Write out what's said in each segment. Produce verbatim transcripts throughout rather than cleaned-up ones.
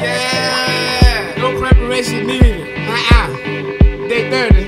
Yeah. No preparation needed. Uh-uh. Day thirty.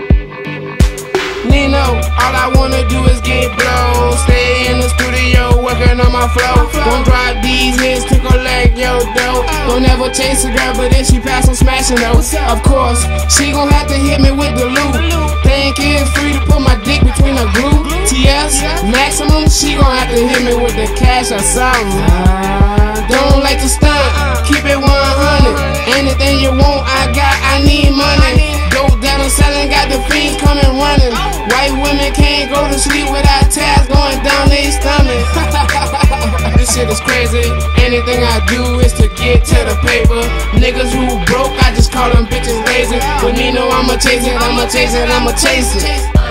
Nino, all I wanna do is get blow. Stay in the studio working on my flow. Don't drop these hits to collect your dough. Don't ever chase a girl, but if she pass, I'm smashing though. Of course, she gon' have to hit me with the loop. Think it's free to put my dick between the glue. T S, maximum, she gon' have to hit me with the cash or something. Don't like to stunt, keep it one hundred. Anything you want, I got, I need money. Dope that I'm selling, got the fiends coming running. White women can't go to sleep without tabs going down their stomach. This shit is crazy. Anything I do is to get to the paper. Niggas who broke, I just call them bitches lazy. But Nino, I'ma chase it, I'ma chase it, I'ma chase it.